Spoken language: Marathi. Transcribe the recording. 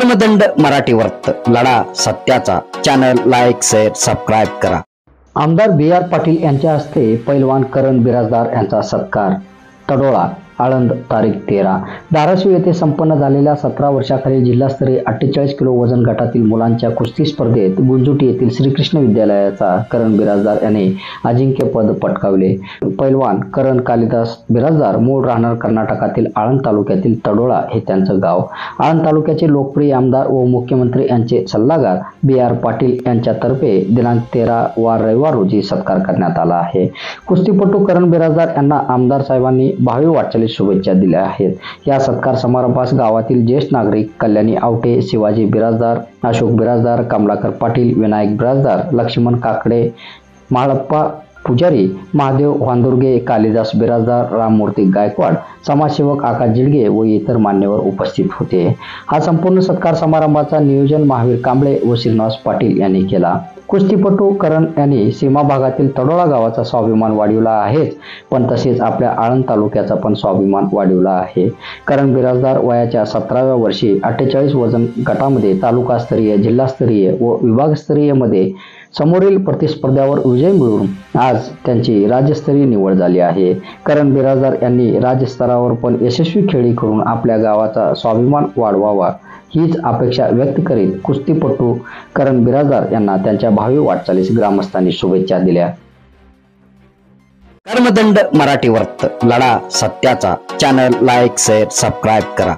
कर्मदंड मराठी वर्त लढा सत्याचा चॅनल लाईक शेअर सबस्क्राईब करा। आमदार बी.आर. पाटील यांच्या हस्ते पैलवान करण बिराजदार यांचा सत्कार तडोळा आळंद तारीख 13 धाराशिव येथे संपन्न झालेल्या 17 वर्षाखालील जिल्हास्तरीय 48 किलो वजन गटातील मुलांच्या कुस्ती स्पर्धेत गुंजोटी येथील श्रीकृष्ण विद्यालयाचा करण बिराजदार याने अजिंक्यपद पटकावले। पैलवान करण कालिदास बिराजदार मूळ राहणार कर्नाटकातील आळंद तालुक्यातील तडोळा हे त्यांचं गाव। आळंद तालुक्याचे लोकप्रिय आमदार व मुख्यमंत्री यांचे सल्लागार बी.आर. पाटील यांच्यातर्फे दिनांक 13 वार रविवार रोजी सत्कार करण्यात आला आहे। कुस्तीपटू करण बिराजदार यांना आमदार साहेबांनी भावी वाटचाली शुभेच्छा दिल्या आहेत। या सत्कार समारंभास गावातील ज्येष्ठ नागरिक कल्याणी आवटे, शिवाजी बिराजदार, अशोक बिराजदार, कमलाकर पाटील, विनायक बिराजदार, लक्ष्मण काकडे, माळप्पा पुजारी, महादेव वांदुर्गे, कालिदास बिराजदार, राममूर्ती गायकवाड, समाजसेवक आकाश जिडगे व इतर मान्यवर उपस्थित होते। हा संपूर्ण सत्कार समारंभाचा नियोजन महावीर कांबळे व श्रीनिवास पाटील यांनी केला। कुस्तीपटू करण यांनी सीमा भागातील तडोळा गावाचा स्वाभिमान वाढविला आहेच, पण तसेच आपल्या आळंद तालुक्याचा पण स्वाभिमान वाढविला आहे। करण बिराजदार वयाच्या 17व्या वर्षी 48 वजन गटामध्ये तालुकास्तरीय, जिल्हास्तरीय व विभागस्तरीय मध्ये समोरील प्रतिस्पर्ध्यावर विजय मिळवून आज त्यांची राज्यस्तरीय निवड झाली आहे। करण बिराजदार यांनी राज्यस्तरावर पण यशस्वी खेळी करून आपल्या गावाचा स्वाभिमान वाढवावा हीच अपेक्षा व्यक्त करीत कुस्तीपटू करण बिराजदार यांना त्यांच्या भावी वाटचालीस ग्रामस्थांनी शुभेच्छा दिल्या। कर्मदंड मराठी वर्त लढा सत्याचा चॅनल लाईक शेअर सबस्क्राईब करा।